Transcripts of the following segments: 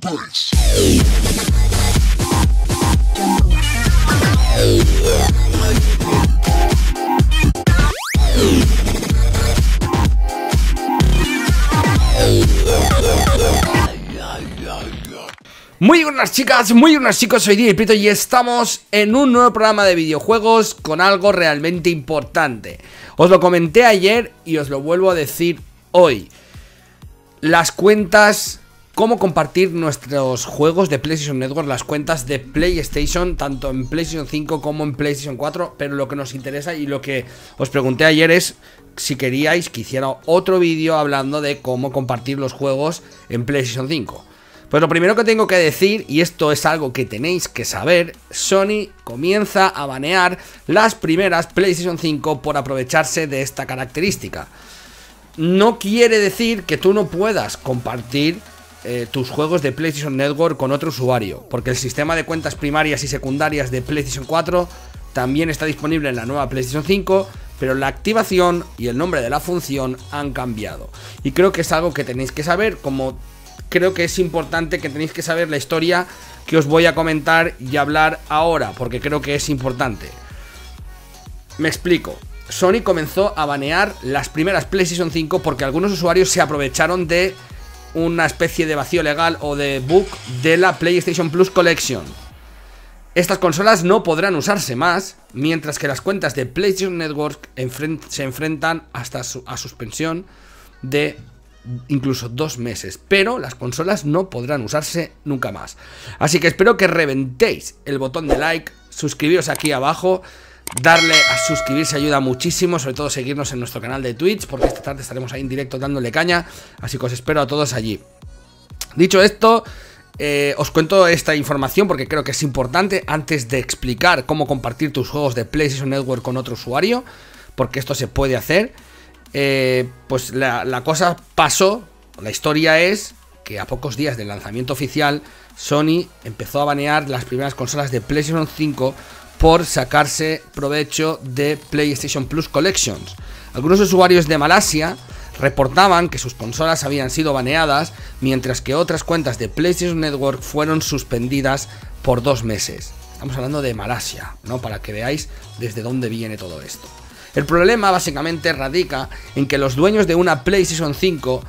bass. Muy buenas chicas, muy buenas chicos, soy DJ Prieto y estamos en un nuevo programa de videojuegos con algo realmente importante. Os lo comenté ayer y os lo vuelvo a decir hoy. Las cuentas, cómo compartir nuestros juegos de PlayStation Network, las cuentas de PlayStation, tanto en PlayStation 5 como en PlayStation 4. Pero lo que nos interesa y lo que os pregunté ayer es si queríais que hiciera otro vídeo hablando de cómo compartir los juegos en PlayStation 5. Pues lo primero que tengo que decir, y esto es algo que tenéis que saber, Sony comienza a banear las primeras PlayStation 5 por aprovecharse de esta característica. No quiere decir que tú no puedas compartir tus juegos de PlayStation Network con otro usuario, porque el sistema de cuentas primarias y secundarias de PlayStation 4 también está disponible en la nueva PlayStation 5, pero la activación y el nombre de la función han cambiado. Y creo que es algo que tenéis que saber, como creo que es importante que tenéis que saber la historia que os voy a comentar y hablar ahora, porque creo que es importante. Me explico. Sony comenzó a banear las primeras PlayStation 5 porque algunos usuarios se aprovecharon de una especie de vacío legal o de bug de la PlayStation Plus Collection. Estas consolas no podrán usarse más, mientras que las cuentas de PlayStation Network se enfrentan hasta a suspensión de incluso 2 meses, pero las consolas no podrán usarse nunca más. Así que espero que reventéis el botón de like, suscribiros aquí abajo, darle a suscribirse ayuda muchísimo, sobre todo seguirnos en nuestro canal de Twitch, porque esta tarde estaremos ahí en directo dándole caña, así que os espero a todos allí. Dicho esto, os cuento esta información porque creo que es importante antes de explicar cómo compartir tus juegos de PlayStation Network con otro usuario, porque esto se puede hacer. Pues la cosa pasó, la historia es que a pocos días del lanzamiento oficial Sony empezó a banear las primeras consolas de PlayStation 5 por sacarse provecho de PlayStation Plus Collections. Algunos usuarios de Malasia reportaban que sus consolas habían sido baneadas, mientras que otras cuentas de PlayStation Network fueron suspendidas por 2 meses. Estamos hablando de Malasia, ¿no? Para que veáis desde dónde viene todo esto. El problema básicamente radica en que los dueños de una PlayStation 5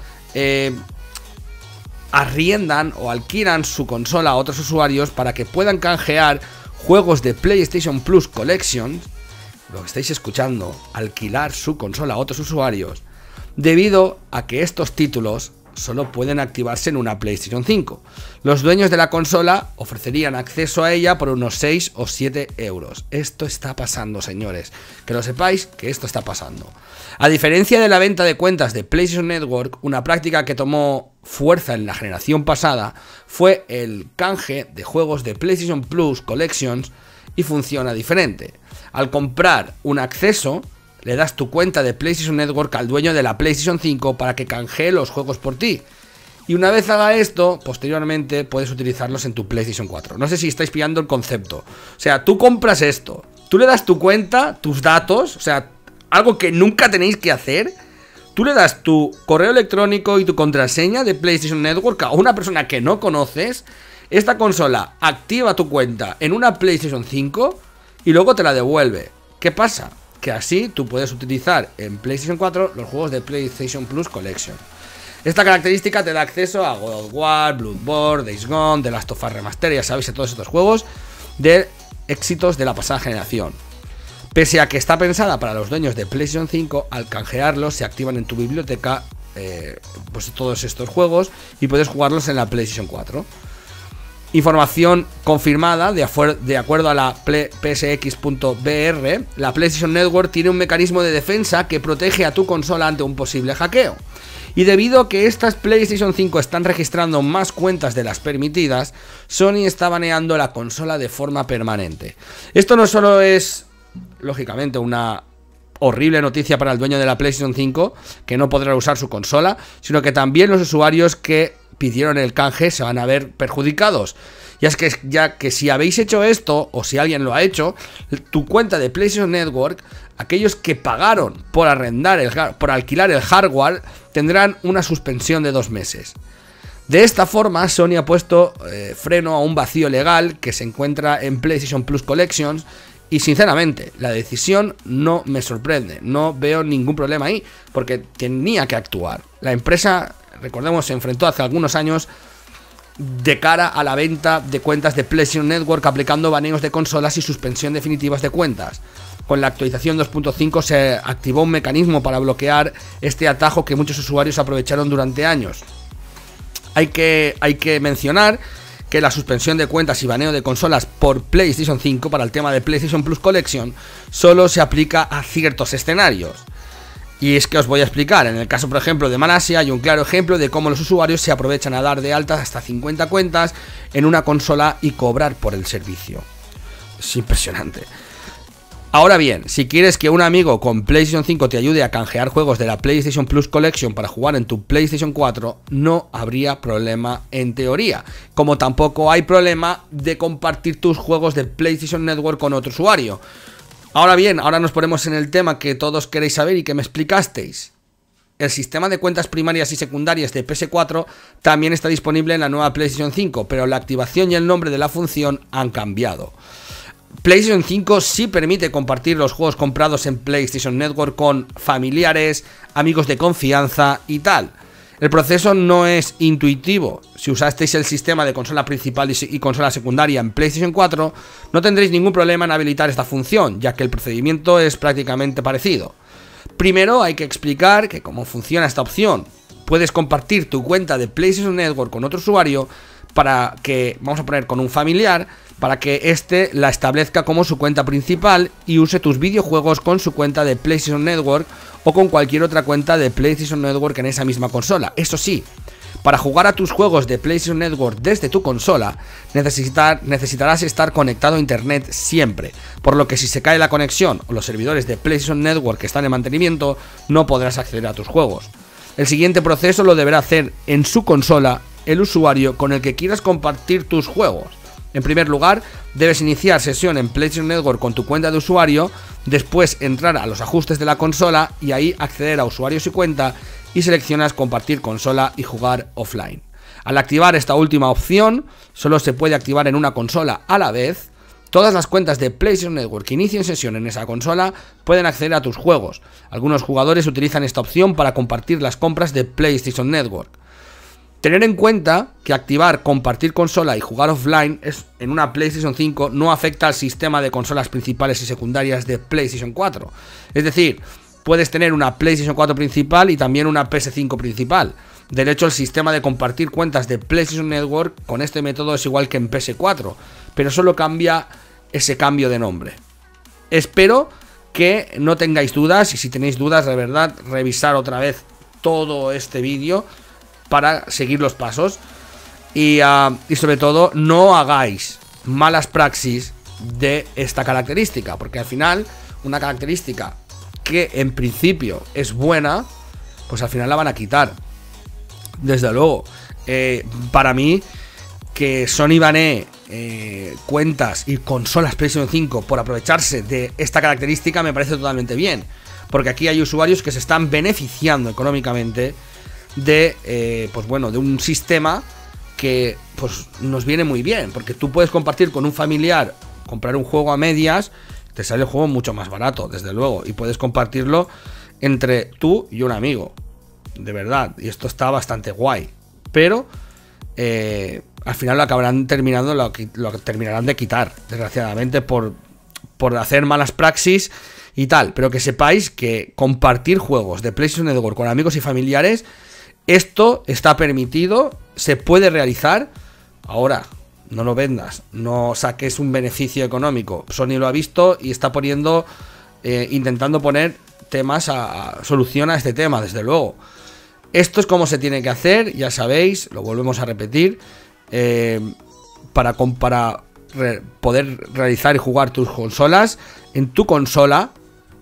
arriendan o alquilan su consola a otros usuarios para que puedan canjear juegos de PlayStation Plus Collection. Lo que estáis escuchando, alquilar su consola a otros usuarios, debido a que estos títulos solo pueden activarse en una PlayStation 5. Los dueños de la consola ofrecerían acceso a ella por unos 6 o 7 euros. Esto está pasando, señores. Que lo sepáis que esto está pasando. A diferencia de la venta de cuentas de PlayStation Network, una práctica que tomó fuerza en la generación pasada fue el canje de juegos de PlayStation Plus Collections, y funciona diferente. Al comprar un acceso, le das tu cuenta de PlayStation Network al dueño de la PlayStation 5 para que canjee los juegos por ti. Y una vez haga esto, posteriormente puedes utilizarlos en tu PlayStation 4. No sé si estáis pillando el concepto. O sea, tú compras esto, tú le das tu cuenta, tus datos, o sea, algo que nunca tenéis que hacer. Tú le das tu correo electrónico y tu contraseña de PlayStation Network a una persona que no conoces. Esta consola activa tu cuenta en una PlayStation 5 y luego te la devuelve. ¿Qué pasa? Que así tú puedes utilizar en PlayStation 4 los juegos de PlayStation Plus Collection. Esta característica te da acceso a God of War, Bloodborne, Days Gone, The Last of Us Remastered, ya sabéis, a todos estos juegos de éxitos de la pasada generación. Pese a que está pensada para los dueños de PlayStation 5, al canjearlos se activan en tu biblioteca pues todos estos juegos y puedes jugarlos en la PlayStation 4. Información confirmada, de acuerdo a la PSX.br, la PlayStation Network tiene un mecanismo de defensa que protege a tu consola ante un posible hackeo. Y debido a que estas PlayStation 5 están registrando más cuentas de las permitidas, Sony está baneando la consola de forma permanente. Esto no solo es, lógicamente, una horrible noticia para el dueño de la PlayStation 5, que no podrá usar su consola, sino que también los usuarios que pidieron el canje se van a ver perjudicados. Ya que si habéis hecho esto, o si alguien lo ha hecho, tu cuenta de PlayStation Network, aquellos que pagaron por alquilar el hardware, tendrán una suspensión de 2 meses. De esta forma, Sony ha puesto freno a un vacío legal que se encuentra en PlayStation Plus Collections y sinceramente, la decisión no me sorprende, no veo ningún problema ahí, porque tenía que actuar. La empresa, recordemos, se enfrentó hace algunos años de cara a la venta de cuentas de PlayStation Network aplicando baneos de consolas y suspensión definitivas de cuentas. Con la actualización 2.5 se activó un mecanismo para bloquear este atajo que muchos usuarios aprovecharon durante años. Hay que mencionar que la suspensión de cuentas y baneo de consolas por PlayStation 5 para el tema de PlayStation Plus Collection solo se aplica a ciertos escenarios. Y es que os voy a explicar. En el caso, por ejemplo, de Malasia hay un claro ejemplo de cómo los usuarios se aprovechan a dar de alta hasta 50 cuentas en una consola y cobrar por el servicio. Es impresionante. Ahora bien, si quieres que un amigo con PlayStation 5 te ayude a canjear juegos de la PlayStation Plus Collection para jugar en tu PlayStation 4, no habría problema en teoría. Como tampoco hay problema de compartir tus juegos de PlayStation Network con otro usuario. Ahora bien, ahora nos ponemos en el tema que todos queréis saber y que me explicasteis. El sistema de cuentas primarias y secundarias de PS4 también está disponible en la nueva PlayStation 5, pero la activación y el nombre de la función han cambiado. PlayStation 5 sí permite compartir los juegos comprados en PlayStation Network con familiares, amigos de confianza y tal. El proceso no es intuitivo. Si usasteis el sistema de consola principal y consola secundaria en PlayStation 4, no tendréis ningún problema en habilitar esta función, ya que el procedimiento es prácticamente parecido. Primero hay que explicar que cómo funciona esta opción. Puedes compartir tu cuenta de PlayStation Network con otro usuario para que, vamos a poner con un familiar, para que éste la establezca como su cuenta principal y use tus videojuegos con su cuenta de PlayStation Network o con cualquier otra cuenta de PlayStation Network en esa misma consola. Eso sí, para jugar a tus juegos de PlayStation Network desde tu consola, necesitarás estar conectado a internet siempre, por lo que si se cae la conexión o los servidores de PlayStation Network que están en mantenimiento, no podrás acceder a tus juegos. El siguiente proceso lo deberá hacer en su consola el usuario con el que quieras compartir tus juegos. En primer lugar, debes iniciar sesión en PlayStation Network con tu cuenta de usuario, después entrar a los ajustes de la consola y ahí acceder a usuarios y cuenta y seleccionas compartir consola y jugar offline. Al activar esta última opción, solo se puede activar en una consola a la vez. Todas las cuentas de PlayStation Network que inicien sesión en esa consola pueden acceder a tus juegos. Algunos jugadores utilizan esta opción para compartir las compras de PlayStation Network. Tener en cuenta que activar compartir consola y jugar offline en una PlayStation 5 no afecta al sistema de consolas principales y secundarias de PlayStation 4. Es decir, puedes tener una PlayStation 4 principal y también una PS5 principal. De hecho, el sistema de compartir cuentas de PlayStation Network con este método es igual que en PS4, pero solo cambia ese cambio de nombre. Espero que no tengáis dudas y si tenéis dudas, de verdad, revisar otra vez todo este vídeo para seguir los pasos y sobre todo no hagáis malas praxis de esta característica, porque al final una característica que en principio es buena, pues al final la van a quitar. Desde luego, para mí que Sony banee cuentas y consolas PlayStation 5 por aprovecharse de esta característica me parece totalmente bien, porque aquí hay usuarios que se están beneficiando económicamente de pues bueno, de un sistema que pues nos viene muy bien, porque tú puedes compartir con un familiar, comprar un juego a medias, te sale el juego mucho más barato, desde luego, y puedes compartirlo entre tú y un amigo, de verdad, y esto está bastante guay, pero al final lo acabarán terminando, lo terminarán de quitar, desgraciadamente, por hacer malas praxis y tal, pero que sepáis que compartir juegos de PlayStation Network con amigos y familiares, esto está permitido, se puede realizar. Ahora, no lo vendas, no saques un beneficio económico. Sony lo ha visto y está poniendo, intentando poner temas solución a este tema, desde luego. Esto es como se tiene que hacer, ya sabéis, lo volvemos a repetir, para poder realizar y jugar tus consolas. En tu consola,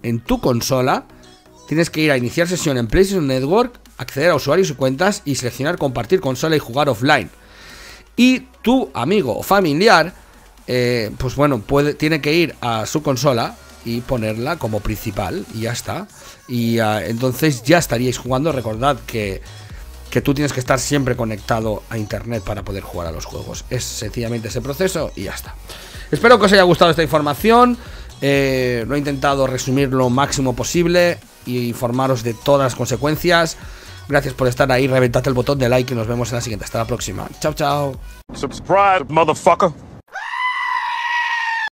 tienes que ir a iniciar sesión en PlayStation Network, acceder a usuarios y cuentas y seleccionar compartir consola y jugar offline. Y tu amigo o familiar, pues bueno, tiene que ir a su consola y ponerla como principal y ya está. Y entonces ya estaríais jugando. Recordad que que tú tienes que estar siempre conectado a internet para poder jugar a los juegos. Es sencillamente ese proceso y ya está. Espero que os haya gustado esta información. Lo he intentado resumir lo máximo posible y informaros de todas las consecuencias. Gracias por estar ahí, reventad el botón de like y nos vemos en la siguiente. Hasta la próxima. Chao, chao. Subscribe, motherfucker.